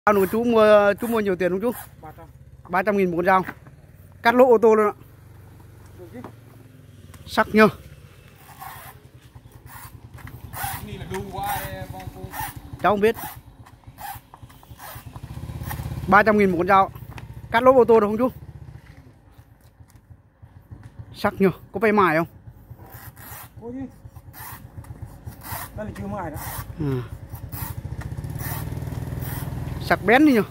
Dao của chú mua nhiều tiền không chú? 300. 300.000 một con dao. Cắt lỗ ô tô luôn ạ. Sắc nhờ. Cháu không biết. 300.000 một con dao. Cắt lỗ ô tô được không chú? Sắc nhờ. Có phải mài không? Có chứ. Đây là chưa mài đó. Sắc bén đi nhờ.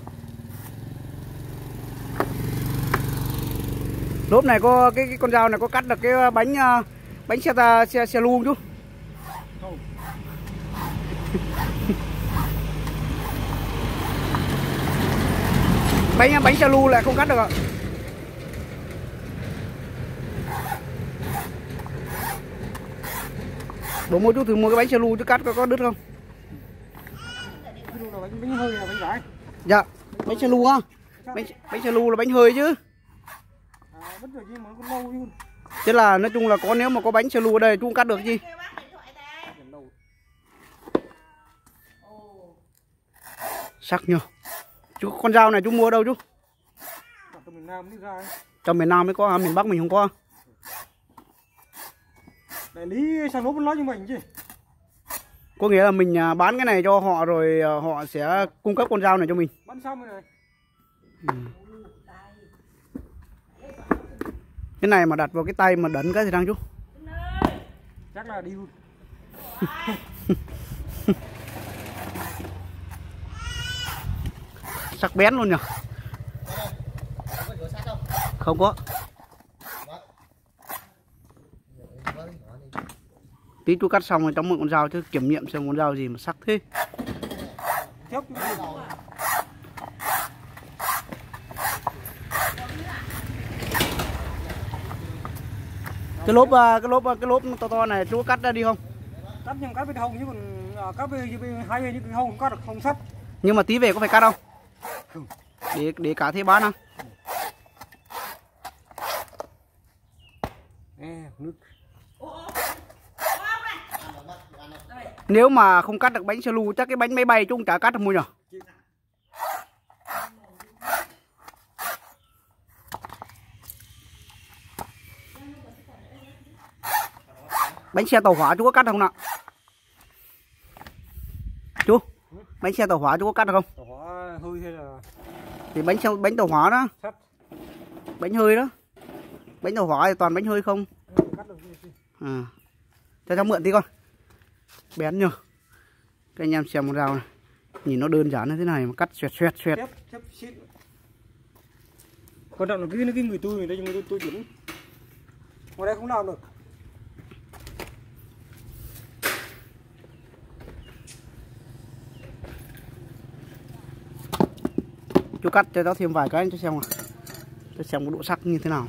Lốp này có cái con dao này có cắt được cái bánh xe lu không chú? Không. Bánh xe lu lại không cắt được ạ. Bố mua chú thử mua cái bánh xe lu chú cắt có đứt không? Bánh hơi là bánh rải. Dạ, bánh xe lu ha. Bánh xe lu là bánh hơi chứ. Bất rồi chứ mà có lâu chứ. Thế là nói chung là nếu mà có bánh xe lu ở đây chú không cắt được gì. Sắc nhờ. Chú con dao này chú mua ở đâu chú? Trong miền Nam mới ra. Trong miền Nam mới có, miền Bắc mình không có. Đại lý sang lốp nói như mình chứ. Có nghĩa là mình bán cái này cho họ rồi họ sẽ cung cấp con dao này cho mình. Bán xong rồi này. Cái này mà đặt vào cái tay mà đấn cái gì đang chú? Chắc là đi luôn. Sắc bén luôn nhỉ? Không có. Tí chú cắt xong rồi cháu mượn con dao chứ kiểm nghiệm xem con dao gì mà sắc thế. Cái lốp to này chú cắt ra đi không? Cắt nhưng cắt với hông chứ còn cắt với hai bên những hông cắt được không sắt. Nhưng mà tí về có phải cắt không? Không. Để cả thế bán không? Nước. Nếu mà không cắt được bánh xe lu chắc cái bánh máy bay chú cũng chả cắt được mua nhỉ? Bánh xe tàu hỏa chú có cắt không nào? Chú, bánh xe tàu hỏa chú có cắt được không? Tàu hỏa hơi hay là Thì bánh tàu hỏa đó. sắt. Bánh hơi đó. Bánh tàu hỏa thì toàn bánh hơi không. Cắt được gì? Cho cháu mượn tí con. Bén nhờ. Các anh em xem một dao này. Nhìn nó đơn giản như thế này mà cắt xoẹt. Chép xít. Quan trọng là cái người tôi đây nhưng tôi chuẩn. Ngoài đây không làm được. Chú cắt cho cháu thêm vài cái cho xem nào. Cho xem có độ sắc như thế nào.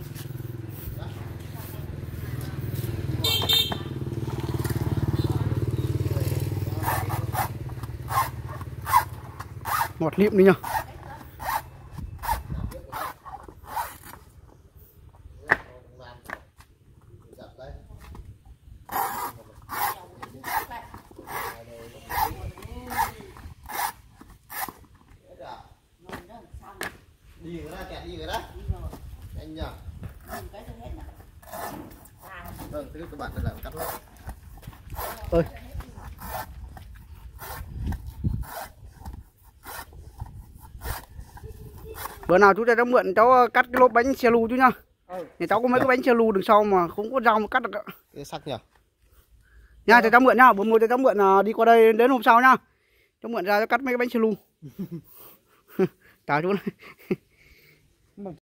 Ngọt lịm đi nhá. Đi rồi đó, kẹt đi rồi đó. Anh nhờ. Vâng, thứ các bạn làm cắt lỗ. Ơi. Bữa nào chú cho cháu mượn cháu cắt cái lốp bánh xe lu chú nhá. Nhà cháu có mấy cái bánh xe lu đằng sau mà không có dao mà cắt được ạ. Cái sắc nhỉ? Nha, cho cháu mượn nhá, bố mua cho cháu mượn đi qua đây đến hôm sau nhá. Cháu mượn ra cháu cắt mấy cái bánh xe lu. Chào chú này.